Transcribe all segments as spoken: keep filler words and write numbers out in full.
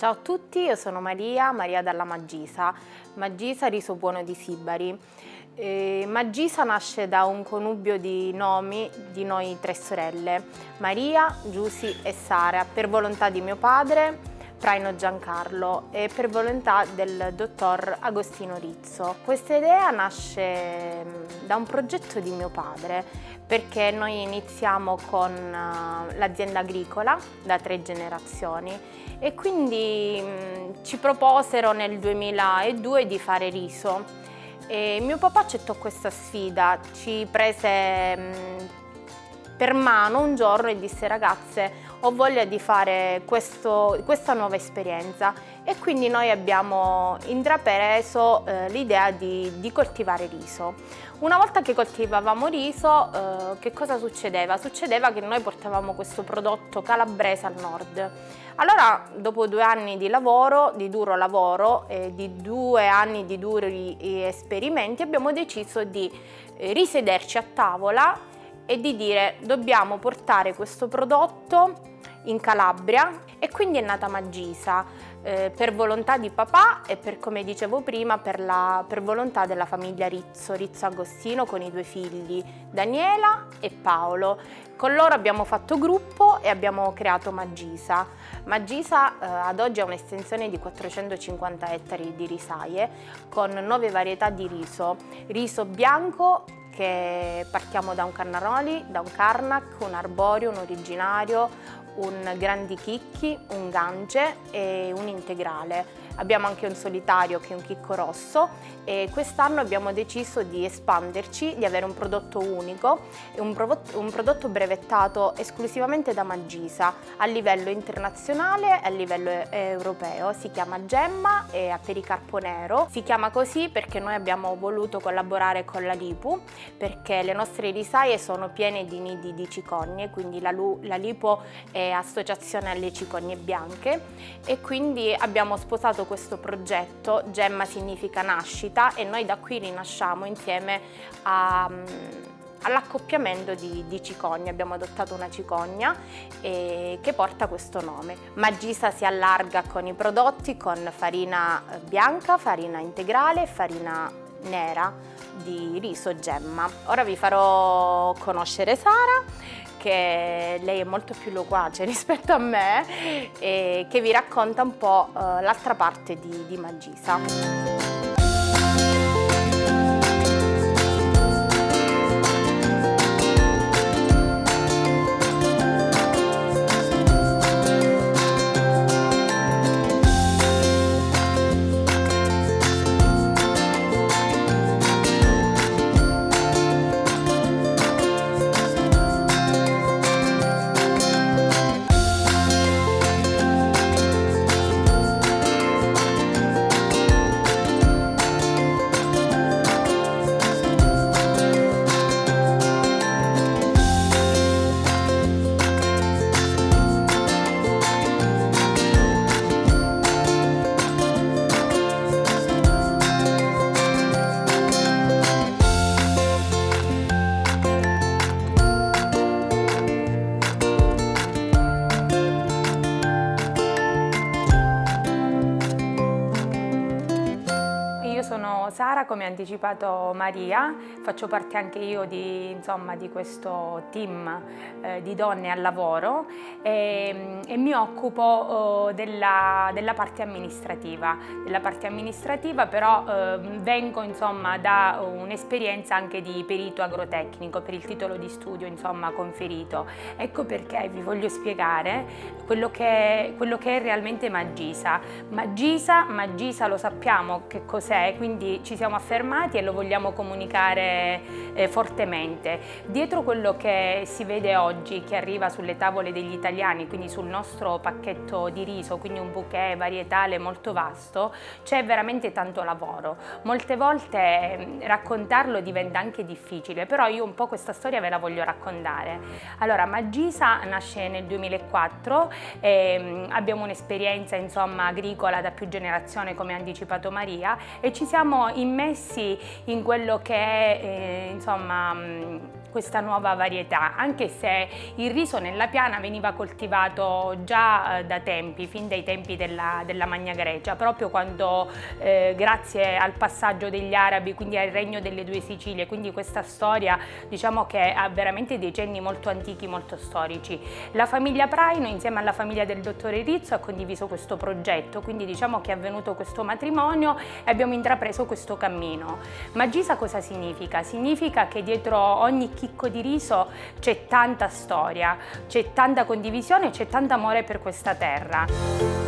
Ciao a tutti, io sono Maria, Maria dalla Maggisa, Maggisa Riso Buono di Sibari. Eh, Maggisa nasce da un connubio di nomi di noi tre sorelle, Maria, Giusy e Sara, per volontà di mio padre, Praino Giancarlo, e per volontà del dottor Agostino Rizzo. Questa idea nasce da un progetto di mio padre, perché noi iniziamo con uh, l'azienda agricola da tre generazioni e quindi mh, ci proposero nel duemiladue di fare riso. E mio papà accettò questa sfida, ci prese mh, per mano un giorno e disse: ragazze, ho voglia di fare questo, questa nuova esperienza, e quindi noi abbiamo intrapreso eh, l'idea di, di coltivare riso. Una volta che coltivavamo riso, eh, che cosa succedeva? Succedeva che noi portavamo questo prodotto calabrese al nord. Allora, dopo due anni di lavoro, di duro lavoro e di due anni di duri esperimenti, abbiamo deciso di eh, risederci a tavola e di dire: dobbiamo portare questo prodotto in Calabria, e quindi è nata Maggisa eh, per volontà di papà e per, come dicevo prima, per, la, per volontà della famiglia Rizzo, Rizzo Agostino, con i due figli Daniela e Paolo. Con loro abbiamo fatto gruppo e abbiamo creato Maggisa. Maggisa eh, ad oggi ha un'estensione di quattrocentocinquanta ettari di risaie con nove varietà di riso, riso bianco, che partiamo da un Carnaroli, da un Carnac, un Arborio, un Originario, un Grandi Chicchi, un Gange e un Integrale. Abbiamo anche un solitario che è un chicco rosso, e quest'anno abbiamo deciso di espanderci, di avere un prodotto unico, un, prodotto, un prodotto brevettato esclusivamente da Maggisa a livello internazionale e a livello europeo. Si chiama Gemma e ha pericarpo nero. Si chiama così perché noi abbiamo voluto collaborare con la Lipu, perché le nostre risaie sono piene di nidi di cicogne, quindi la, la Lipu è associazione alle cicogne bianche, e quindi abbiamo sposato questo progetto. Gemma significa nascita, e noi da qui rinasciamo insieme a, all'accoppiamento di, di cicogne. Abbiamo adottato una cicogna eh, che porta questo nome. Maggisa si allarga con i prodotti, con farina bianca, farina integrale e farina nera di riso Gemma. Ora vi farò conoscere Sara, che lei è molto più loquace rispetto a me e che vi racconta un po' uh, l'altra parte di, di Maggisa. Sono Sara, come ha anticipato Maria, faccio parte anche io di, insomma, di questo team eh, di donne al lavoro e, e mi occupo oh, della, della parte amministrativa. Della parte amministrativa però eh, vengo insomma, da un'esperienza anche di perito agrotecnico per il titolo di studio insomma, conferito. Ecco perché vi voglio spiegare quello che è, quello che è realmente Maggisa. Maggisa, Maggisa lo sappiamo che cos'è, quindi ci siamo affermati e lo vogliamo comunicare eh, fortemente. Dietro quello che si vede oggi, che arriva sulle tavole degli italiani, quindi sul nostro pacchetto di riso, quindi un bouquet varietale molto vasto, c'è veramente tanto lavoro. Molte volte eh, raccontarlo diventa anche difficile, però io un po' questa storia ve la voglio raccontare. Allora, Maggisa nasce nel duemilaquattro, eh, abbiamo un'esperienza insomma agricola da più generazioni, come ha anticipato Maria, e ci siamo immessi in quello che è eh, insomma questa nuova varietà, anche se il riso nella piana veniva coltivato già eh, da tempi, fin dai tempi della, della Magna Grecia, proprio quando eh, grazie al passaggio degli arabi, quindi al regno delle due Sicilie, quindi questa storia diciamo che ha veramente dei cenni molto antichi, molto storici. La famiglia Praino insieme alla famiglia del dottore Rizzo ha condiviso questo progetto, quindi diciamo che è avvenuto questo matrimonio e abbiamo intrapreso questo cammino. Magisa cosa significa? Significa che dietro ogni chicco di riso c'è tanta storia, c'è tanta condivisione, c'è tanto amore per questa terra.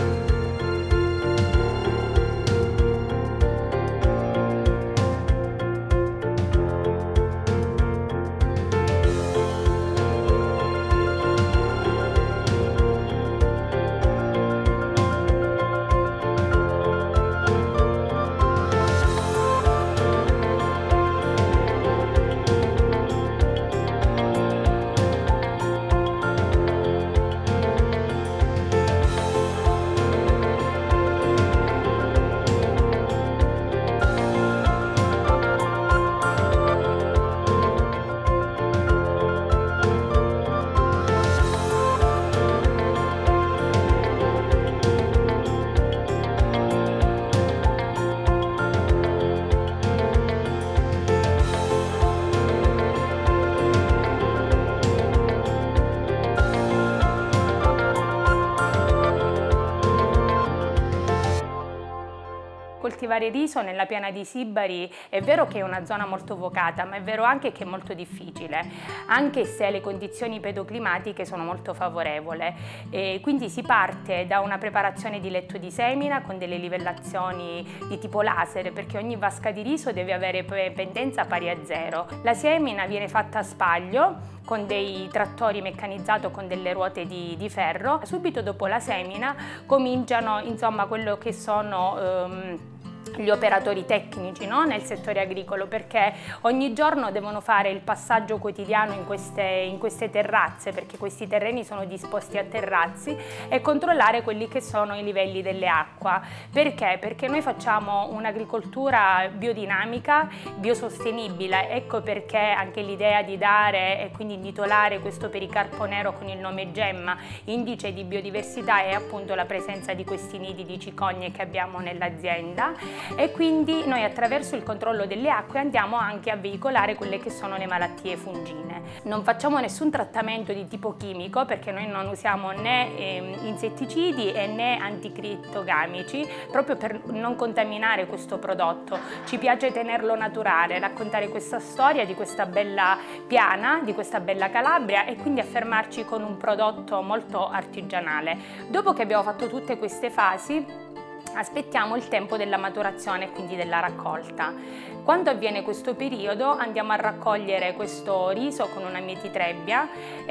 Coltivare riso nella piana di Sibari è vero che è una zona molto vocata, ma è vero anche che è molto difficile, anche se le condizioni pedoclimatiche sono molto favorevoli. E quindi si parte da una preparazione di letto di semina con delle livellazioni di tipo laser, perché ogni vasca di riso deve avere pendenza pari a zero. La semina viene fatta a spaglio con dei trattori meccanizzati con delle ruote di, di ferro. Subito dopo la semina cominciano insomma quello che sono ehm, gli operatori tecnici, no? Nel settore agricolo, perché ogni giorno devono fare il passaggio quotidiano in queste, in queste terrazze, perché questi terreni sono disposti a terrazzi, e controllare quelli che sono i livelli delle acque. Perché? Perché noi facciamo un'agricoltura biodinamica, biosostenibile, ecco perché anche l'idea di dare e quindi intitolare questo pericarpo nero con il nome Gemma, indice di biodiversità, è appunto la presenza di questi nidi di cicogne che abbiamo nell'azienda. E quindi noi attraverso il controllo delle acque andiamo anche a veicolare quelle che sono le malattie fungine. Non facciamo nessun trattamento di tipo chimico, perché noi non usiamo né eh, insetticidi e né anticrittogamici, proprio per non contaminare questo prodotto. Ci piace tenerlo naturale, raccontare questa storia di questa bella piana, di questa bella Calabria, e quindi affermarci con un prodotto molto artigianale. Dopo che abbiamo fatto tutte queste fasi, aspettiamo il tempo della maturazione e quindi della raccolta. Quando avviene questo periodo andiamo a raccogliere questo riso con una mietitrebbia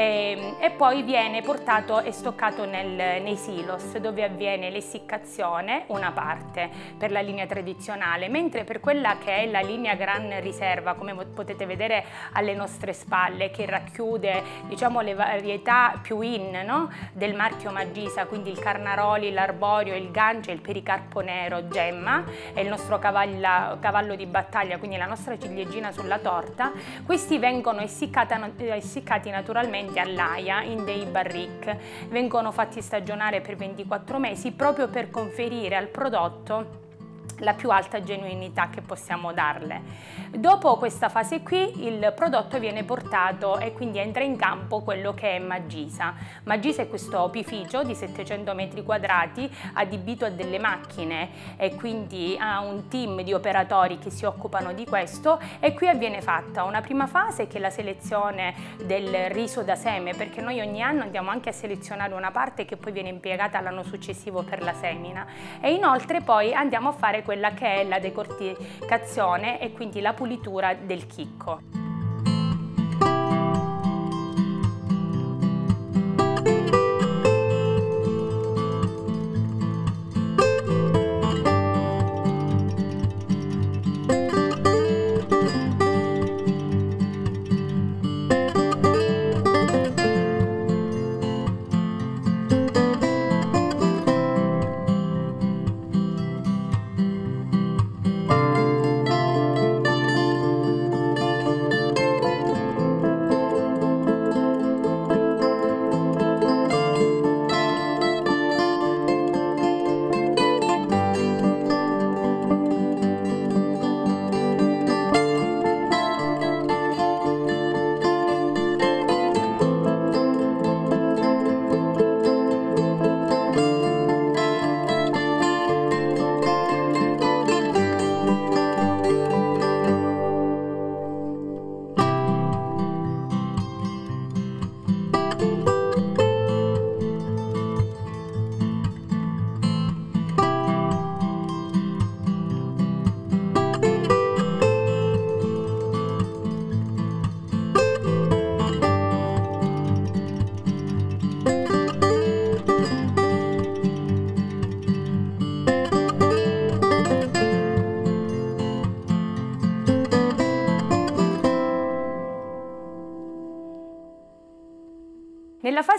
e, e poi viene portato e stoccato nel, nei silos, dove avviene l'essiccazione, una parte per la linea tradizionale, mentre per quella che è la linea Gran Riserva, come potete vedere alle nostre spalle, che racchiude diciamo le varietà più in, no? del marchio Magisa, quindi il Carnaroli, l'Arborio, il Gancio, il Pericarpo Nero, Gemma, è il nostro cavallo, cavallo di battaglia, quindi la nostra ciliegina sulla torta. Questi vengono essiccati naturalmente all'aia in dei barrique, vengono fatti stagionare per ventiquattro mesi proprio per conferire al prodotto la più alta genuinità che possiamo darle. Dopo questa fase qui il prodotto viene portato e quindi entra in campo quello che è Magisa. Magisa è questo opificio di settecento metri quadrati adibito a delle macchine e quindi ha un team di operatori che si occupano di questo, e qui avviene fatta una prima fase che è la selezione del riso da seme, perché noi ogni anno andiamo anche a selezionare una parte che poi viene impiegata l'anno successivo per la semina, e inoltre poi andiamo a fare quella che è la decorticazione e quindi la pulitura del chicco.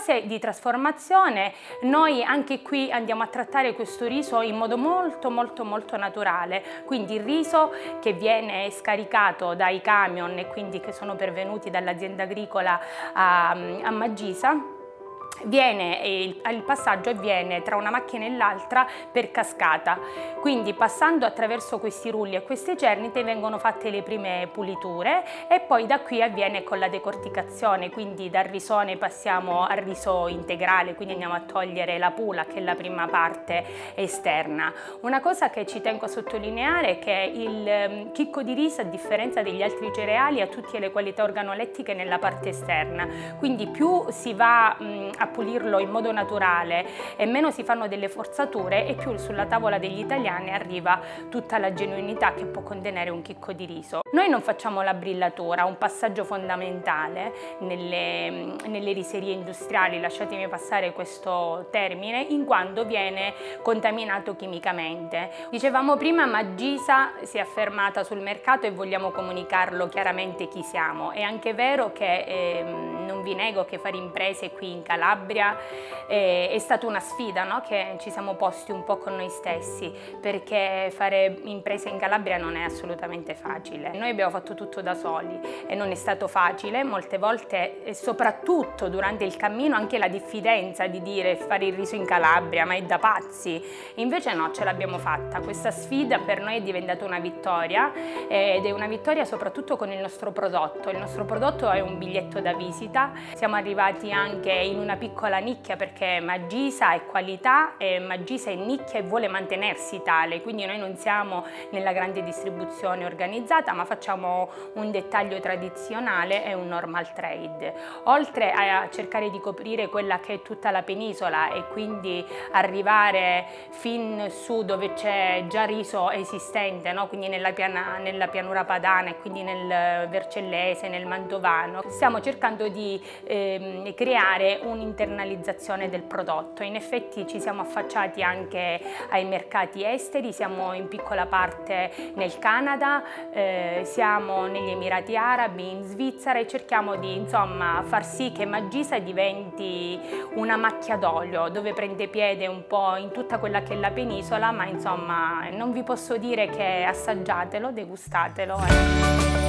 fase di trasformazione noi anche qui andiamo a trattare questo riso in modo molto molto molto naturale, quindi il riso che viene scaricato dai camion e quindi che sono pervenuti dall'azienda agricola a, a Maggisa, Viene, il, il passaggio avviene tra una macchina e l'altra per cascata, quindi passando attraverso questi rulli e queste cernite vengono fatte le prime puliture e poi da qui avviene con la decorticazione, quindi dal risone passiamo al riso integrale, quindi andiamo a togliere la pula che è la prima parte esterna. Una cosa che ci tengo a sottolineare è che il chicco di riso, a differenza degli altri cereali, ha tutte le qualità organolettiche nella parte esterna, quindi più si va mh, a pulirlo in modo naturale e meno si fanno delle forzature e più sulla tavola degli italiani arriva tutta la genuinità che può contenere un chicco di riso. Noi non facciamo la brillatura, un passaggio fondamentale nelle, nelle riserie industriali, lasciatemi passare questo termine, in quanto viene contaminato chimicamente. Dicevamo prima, Maggisa si è affermata sul mercato e vogliamo comunicarlo chiaramente chi siamo. È anche vero che eh, non vi nego che fare imprese qui in Calabria eh, è stata una sfida, no? Che ci siamo posti un po' con noi stessi, perché fare imprese in Calabria non è assolutamente facile. Noi abbiamo fatto tutto da soli e non è stato facile, molte volte e soprattutto durante il cammino anche la diffidenza di dire fare il riso in Calabria, ma è da pazzi. Invece no, ce l'abbiamo fatta. Questa sfida per noi è diventata una vittoria ed è una vittoria soprattutto con il nostro prodotto. Il nostro prodotto è un biglietto da visita. Siamo arrivati anche in una piccola nicchia perché Maggisa è qualità e Maggisa è nicchia e vuole mantenersi tale, quindi noi non siamo nella grande distribuzione organizzata, ma facciamo un dettaglio tradizionale e un normal trade. Oltre a cercare di coprire quella che è tutta la penisola e quindi arrivare fin su dove c'è già riso esistente, no? Quindi nella, piana, nella pianura padana e quindi nel Vercellese, nel Mantovano, stiamo cercando di eh, creare un'internalizzazione del prodotto. In effetti ci siamo affacciati anche ai mercati esteri, siamo in piccola parte nel Canada, eh, siamo negli Emirati Arabi, in Svizzera e cerchiamo di insomma far sì che Maggisa diventi una macchia d'olio dove prende piede un po' in tutta quella che è la penisola, ma insomma non vi posso dire che assaggiatelo, degustatelo. Eh.